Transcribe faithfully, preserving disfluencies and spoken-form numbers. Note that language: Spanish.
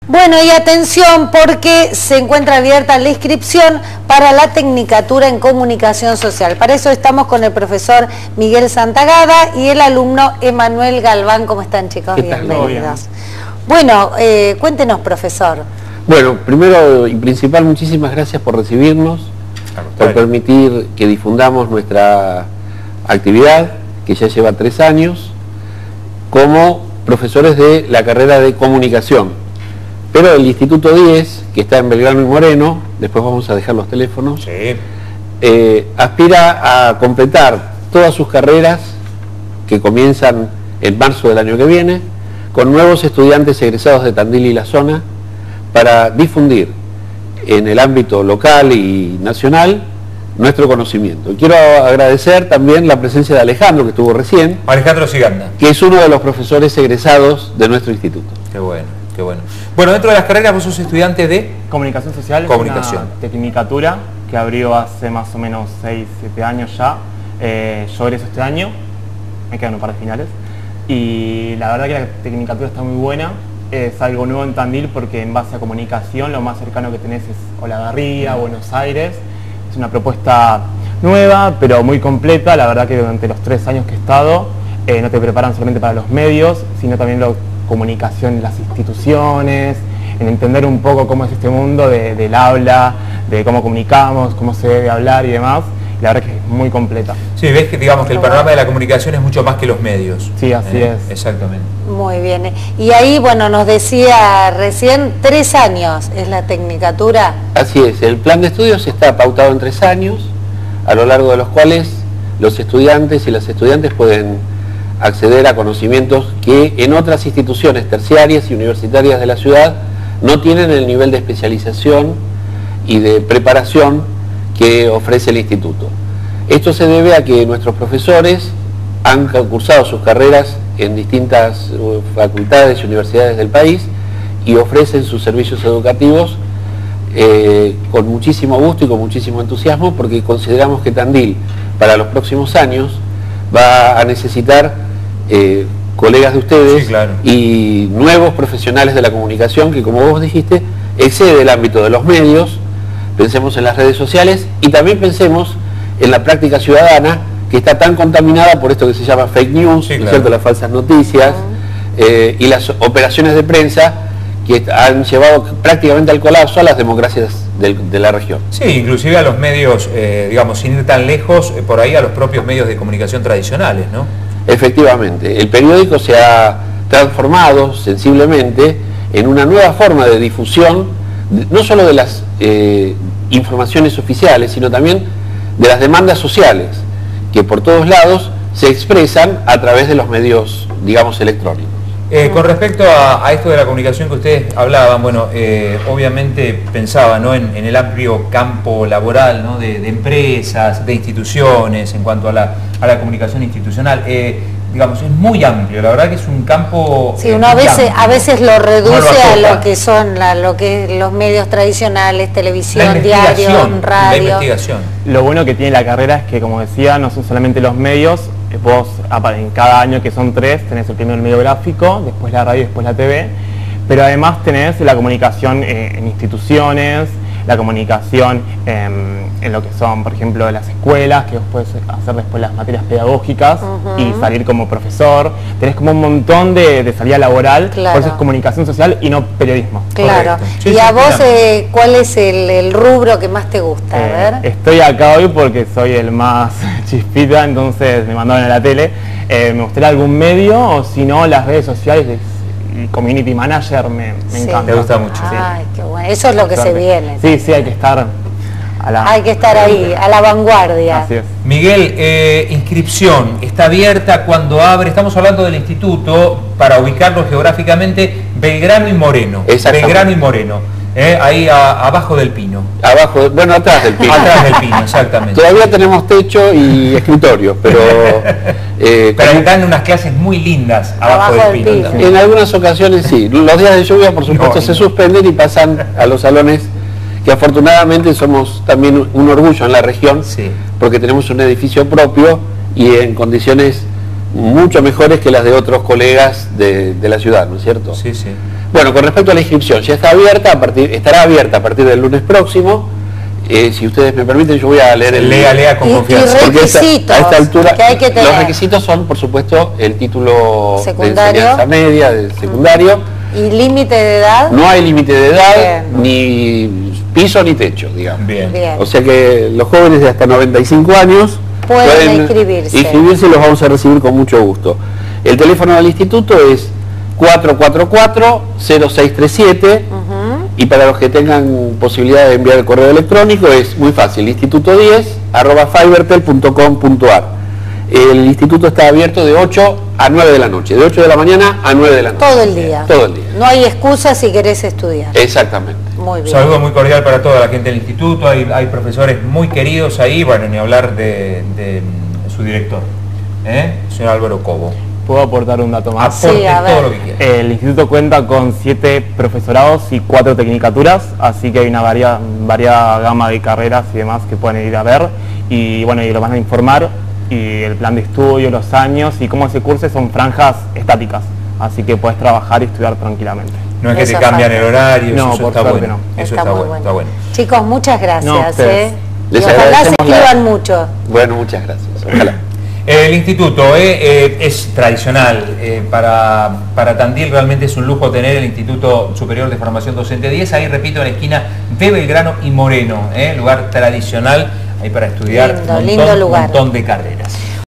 Bueno, y atención porque se encuentra abierta la inscripción para la Tecnicatura en Comunicación Social. Para eso estamos con el profesor Miguel Santagada y el alumno Emanuel Galván. ¿Cómo están, chicos? Bienvenidos. Bueno, eh, cuéntenos, profesor. Bueno, primero y principal, muchísimas gracias por recibirnos, por permitir que difundamos nuestra actividad, que ya lleva tres años, como profesores de la carrera de Comunicación. Pero el Instituto diez, que está en Belgrano y Moreno, después vamos a dejar los teléfonos, sí. eh, aspira a completar todas sus carreras que comienzan en marzo del año que viene, con nuevos estudiantes egresados de Tandil y la zona, para difundir en el ámbito local y nacional nuestro conocimiento. Y quiero agradecer también la presencia de Alejandro, que estuvo recién. Alejandro Siganda. Que es uno de los profesores egresados de nuestro instituto. Qué bueno. Qué bueno. Bueno, dentro de las carreras vos sos estudiante de Comunicación Social, Comunicación. Es una tecnicatura que abrió hace más o menos seis, siete años ya. Eh, yo egreso este año, me quedan un par de finales. Y la verdad que la tecnicatura está muy buena. Es algo nuevo en Tandil porque en base a comunicación lo más cercano que tenés es Olavarría, Buenos Aires. Es una propuesta nueva, pero muy completa. La verdad que durante los tres años que he estado, eh, no te preparan solamente para los medios, sino también lo comunicación en las instituciones, en entender un poco cómo es este mundo de, del habla, de cómo comunicamos, cómo se debe hablar y demás. Y la verdad que es muy completa. Sí, ves que digamos que el panorama de la comunicación es mucho más que los medios. Sí, así eh, es. Exactamente. Muy bien. Y ahí, bueno, nos decía recién, tres años es la tecnicatura. Así es, el plan de estudios está pautado en tres años, a lo largo de los cuales los estudiantes y las estudiantes pueden acceder a conocimientos que en otras instituciones terciarias y universitarias de la ciudad no tienen el nivel de especialización y de preparación que ofrece el instituto. Esto se debe a que nuestros profesores han cursado sus carreras en distintas facultades y universidades del país y ofrecen sus servicios educativos eh, con muchísimo gusto y con muchísimo entusiasmo, porque consideramos que Tandil para los próximos años va a necesitar Eh, colegas de ustedes, sí, claro, y nuevos profesionales de la comunicación que, como vos dijiste, excede el ámbito de los medios. Pensemos en las redes sociales y también pensemos en la práctica ciudadana, que está tan contaminada por esto que se llama fake news, sí, claro, ¿cierto? Las falsas noticias, uh-huh. eh, y las operaciones de prensa que han llevado prácticamente al colapso a las democracias de, de la región. Sí, inclusive a los medios, eh, digamos, sin ir tan lejos, eh, por ahí a los propios medios de comunicación tradicionales, ¿no? Efectivamente, el periódico se ha transformado sensiblemente en una nueva forma de difusión, no solo de las eh, informaciones oficiales, sino también de las demandas sociales, que por todos lados se expresan a través de los medios, digamos, electrónicos. Eh, con respecto a, a esto de la comunicación que ustedes hablaban, bueno, eh, obviamente pensaba, ¿no?, en, en el amplio campo laboral, ¿no?, de, de empresas, de instituciones, en cuanto a la, a la comunicación institucional. Eh, digamos, es muy amplio, la verdad que es un campo... Sí, uno a veces, a veces lo reduce a lo que son la, lo que los medios tradicionales, televisión, diario, radio. La investigación. Lo bueno que tiene la carrera es que, como decía, no son solamente los medios. Vos en cada año, que son tres, tenés el primero el medio gráfico, después la radio y después la T V, pero además tenés la comunicación en, en instituciones, la comunicación en, en lo que son, por ejemplo, las escuelas, que vos podés hacer después las materias pedagógicas, uh-huh, y salir como profesor. Tenés como un montón de, de salida laboral, claro, por eso es comunicación social y no periodismo. Claro. Sí, y sí, a vos, eh, ¿cuál es el, el rubro que más te gusta? Eh, a ver. Estoy acá hoy porque soy el más chispita, entonces me mandaron a la tele. Eh, me gustaría algún medio, o si no, las redes sociales. Community manager me, me sí, encanta. Me gusta mucho. Ay, sí, qué bueno. Eso es lo que se viene. Sí, sí, hay que estar a la... Hay que estar ahí, a la vanguardia. Así es. Miguel, eh, inscripción, está abierta, cuando abre, estamos hablando del instituto, para ubicarlo geográficamente, Belgrano y Moreno. Belgrano y Moreno. Eh, ahí a, abajo del pino. Abajo, bueno, atrás del pino. Atrás del pino, exactamente. Todavía tenemos techo y escritorio, pero... Eh, pero como... dan unas clases muy lindas abajo, abajo del pino. pino. En algunas ocasiones sí. Los días de lluvia, por supuesto, no, se no. suspenden y pasan a los salones, que afortunadamente somos también un orgullo en la región, sí, porque tenemos un edificio propio y en condiciones mucho mejores que las de otros colegas de, de la ciudad, ¿no es cierto? Sí, sí. Bueno, con respecto a la inscripción, ya está abierta, a partir, estará abierta a partir del lunes próximo. Eh, si ustedes me permiten, yo voy a leer el... Lea, lea con y, confianza. Y Porque requisitos a esta altura, que hay que tener. los requisitos son, por supuesto, el título Secundario. de enseñanza media, del secundario. ¿Y límite de edad? No hay límite de edad, Bien. ni piso ni techo, digamos. Bien. Bien. O sea que los jóvenes de hasta noventa y cinco años Pueden inscribirse. inscribirse y los vamos a recibir con mucho gusto. El teléfono del instituto es cuatro cuatro cuatro, cero seis tres siete. Ujú. Y para los que tengan posibilidad de enviar el correo electrónico es muy fácil, instituto diez arroba fibertel punto com punto ar. El instituto está abierto de ocho a nueve de la noche, de ocho de la mañana a nueve de la noche. Todo el día. Todo el día. No hay excusa si querés estudiar. Exactamente. Muy Un bien. saludo muy cordial para toda la gente del instituto, hay, hay profesores muy queridos ahí, bueno, ni hablar de, de, mm, su director, ¿eh? señor Álvaro Cobo. ¿Puedo aportar un dato más? Aporte Sí, a ver. todo lo que quiera. El instituto cuenta con siete profesorados y cuatro tecnicaturas, así que hay una varia- variada gama de carreras y demás que pueden ir a ver. Y bueno, y lo van a informar, y el plan de estudio, los años y cómo se curse son franjas estáticas, así que puedes trabajar y estudiar tranquilamente. No es que Eso te cambian falta. el horario, No, eso por está suerte bueno. no. Eso Está está, muy bueno, bueno. está bueno. Chicos, muchas No, gracias. ustedes. ¿eh? Les Y ojalá se agradecemos la- escriban mucho. Bueno, muchas gracias. Ojalá. El instituto eh, eh, es tradicional, eh, para, para Tandil realmente es un lujo tener el Instituto Superior de Formación Docente diez, ahí repito, en la esquina de Belgrano y Moreno, eh, lugar tradicional ahí para estudiar Lindo, un montón, lindo lugar. montón de carreras.